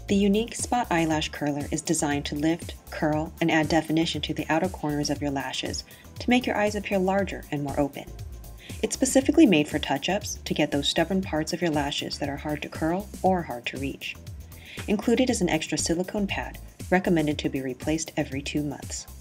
The unique Spot Eyelash Curler is designed to lift, curl, and add definition to the outer corners of your lashes to make your eyes appear larger and more open. It's specifically made for touch-ups to get those stubborn parts of your lashes that are hard to curl or hard to reach. Included is an extra silicone pad, recommended to be replaced every 2 months.